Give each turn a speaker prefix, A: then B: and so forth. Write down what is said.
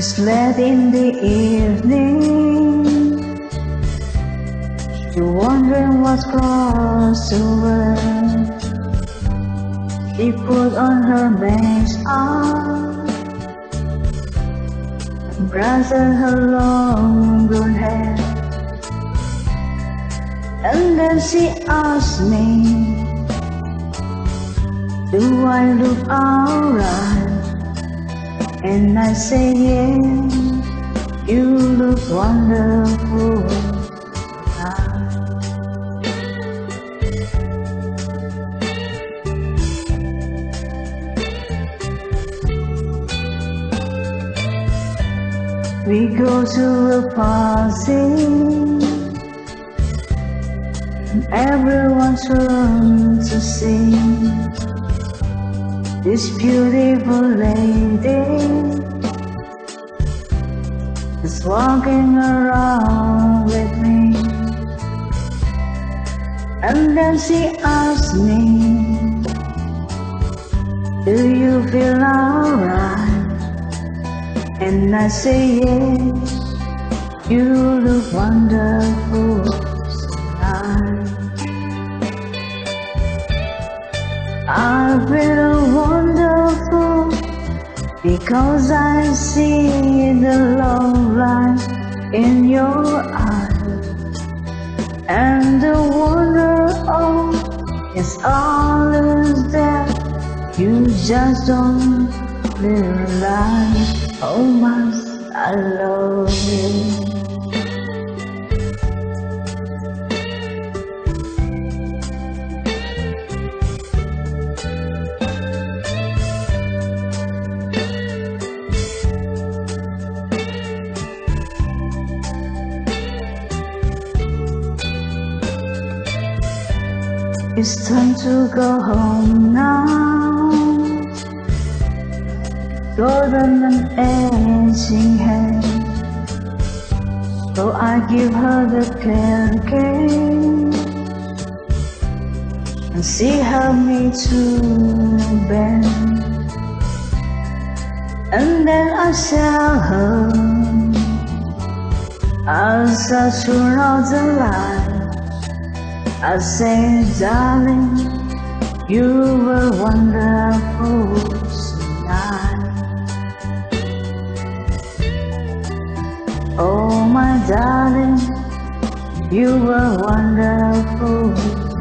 A: It's late in the evening. You're wondering what's crossed over. She put on her makeup, brushed her long blonde hair, and then she asked me, do I look alright? And I say, yeah, you look wonderful tonight. We go to a party, and everyone's trying to see this beautiful lady is walking around with me. And then she asked me, do you feel alright? And I say, yes, you look wonderful tonight. I feel wonderful because I see the love light in your eyes, and the wonder is always there. You just don't realize how much I love you. It's time to go home now. Golden and aging hair, so I give her the cake and she helped me to bed. And then I tell her, as I turn out the light, I say, darling, you were wonderful tonight. Oh, my darling, you were wonderful